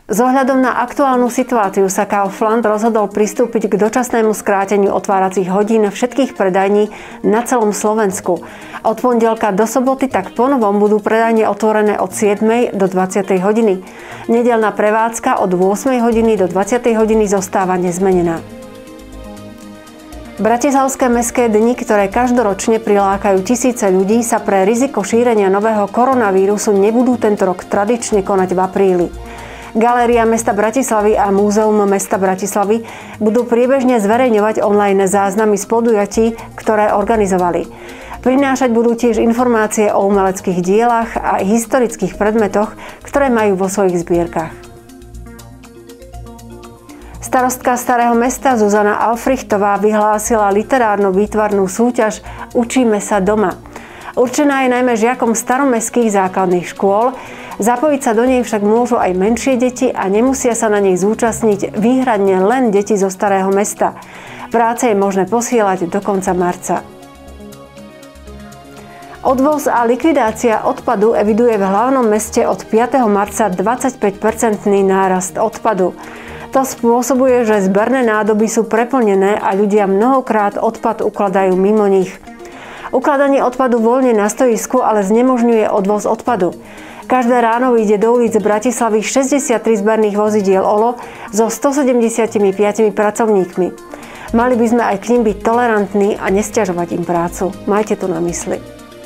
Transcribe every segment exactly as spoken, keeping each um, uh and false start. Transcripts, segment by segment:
S ohľadom na aktuálnu situáciu sa Kaufland rozhodol pristúpiť k dočasnému skráteniu otváracích hodín všetkých predajní na celom Slovensku. Od pondelka do soboty tak ponovom budú predajne otvorené od siedmej do dvadsiatej hodiny. Nedeľná prevádzka od ôsmej hodiny do dvadsiatej hodiny zostáva nezmenená. Bratislavské mestské dni, ktoré každoročne prilákajú tisíce ľudí, sa pre riziko šírenia nového koronavírusu nebudú tento rok tradične konať v apríli. Galéria mesta Bratislavy a Múzeum mesta Bratislavy budú priebežne zverejňovať online záznamy z podujatí, ktoré organizovali. Prinášať budú tiež informácie o umeleckých dielach a historických predmetoch, ktoré majú vo svojich zbierkach. Starostka Starého mesta Zuzana Alfrichtová vyhlásila literárno-výtvarnú súťaž Učíme sa doma. Určená je najmä žiakom staromestských základných škôl. Zapojiť sa do nej však môžu aj menšie deti a nemusia sa na nej zúčastniť výhradne len deti zo Starého mesta. Práce je možné posielať do konca marca. Odvoz a likvidácia odpadu eviduje v hlavnom meste od piateho marca dvadsaťpäť percentný nárast odpadu. To spôsobuje, že zberné nádoby sú preplnené a ľudia mnohokrát odpad ukladajú mimo nich. Ukladanie odpadu voľne na stojisku ale znemožňuje odvoz odpadu. Každé ráno vyjde do ulic Bratislavy šesťdesiattri zberných vozidiel ó el ó so stosedemdesiatpäť pracovníkmi. Mali by sme aj k nim byť tolerantní a nesťažovať im prácu. Majte to na mysli.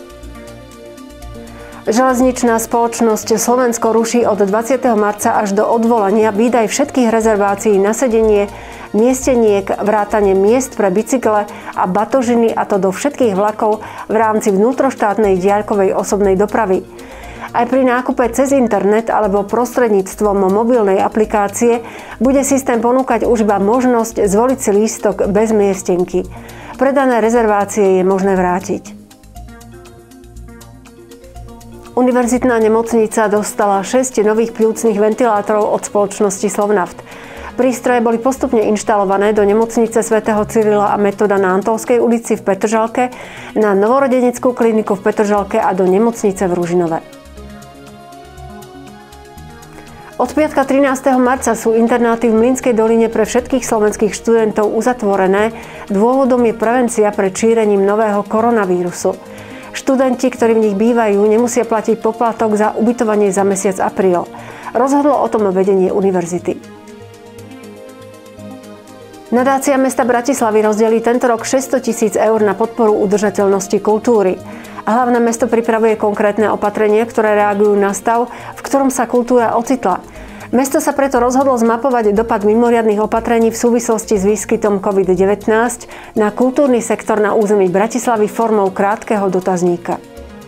Železničná spoločnosť Slovensko ruší od dvadsiateho marca až do odvolania výdaj všetkých rezervácií na sedenie, miesteniek, vrátane miest pre bicykle a batožiny, a to do všetkých vlakov v rámci vnútroštátnej diaľkovej osobnej dopravy. Aj pri nákupe cez internet alebo prostredníctvom mobilnej aplikácie bude systém ponúkať už iba možnosť zvoliť si lístok bez miestenky. Predané rezervácie je možné vrátiť. Univerzitná nemocnica dostala šesť nových pľúcnych ventilátorov od spoločnosti Slovnaft. Prístroje boli postupne inštalované do nemocnice svätého Cyrila a Metoda na Antolskej ulici v Petržalke, na novorodeneckú kliniku v Petržalke a do nemocnice v Ružinove. Od piatka trinásteho marca sú internáty v Mlynskej doline pre všetkých slovenských študentov uzatvorené. Dôvodom je prevencia pred šírením nového koronavírusu. Študenti, ktorí v nich bývajú, nemusia platiť poplatok za ubytovanie za mesiac apríl. Rozhodlo o tom vedenie univerzity. Nadácia mesta Bratislavy rozdelí tento rok šesťsto tisíc eur na podporu udržateľnosti kultúry. A hlavné mesto pripravuje konkrétne opatrenia, ktoré reagujú na stav, v ktorom sa kultúra ocitla. Mesto sa preto rozhodlo zmapovať dopad mimoriadnych opatrení v súvislosti s výskytom covid devätnásť na kultúrny sektor na území Bratislavy formou krátkeho dotazníka.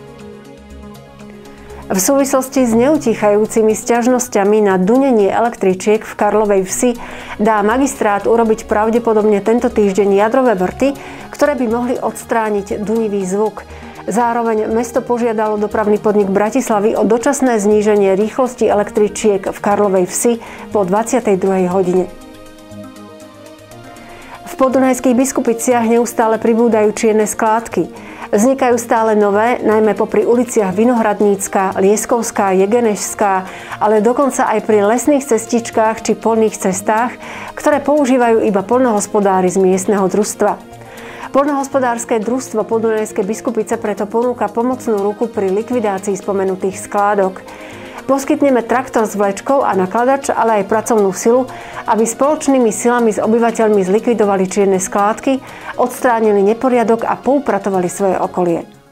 V súvislosti s neutíchajúcimi sťažnosťami na dunenie električiek v Karlovej Vsi dá magistrát urobiť pravdepodobne tento týždeň jadrové vrty, ktoré by mohli odstrániť dunivý zvuk. Zároveň mesto požiadalo dopravný podnik Bratislavy o dočasné zníženie rýchlosti električiek v Karlovej Vsi po dvadsiatej druhej hodine. V Podunajských Biskupiciach neustále pribúdajú čierne skládky. Vznikajú stále nové, najmä popri uliciach Vinohradnícka, Lieskovská, Jegenežská, ale dokonca aj pri lesných cestičkách či poľných cestách, ktoré používajú iba poľnohospodári z miestneho družstva. Poľnohospodárske družstvo Podunajské Biskupice preto ponúka pomocnú ruku pri likvidácii spomenutých skládok. Poskytneme traktor s vlečkou a nakladač, ale aj pracovnú silu, aby spoločnými silami s obyvateľmi zlikvidovali čierne skládky, odstránili neporiadok a poupratovali svoje okolie.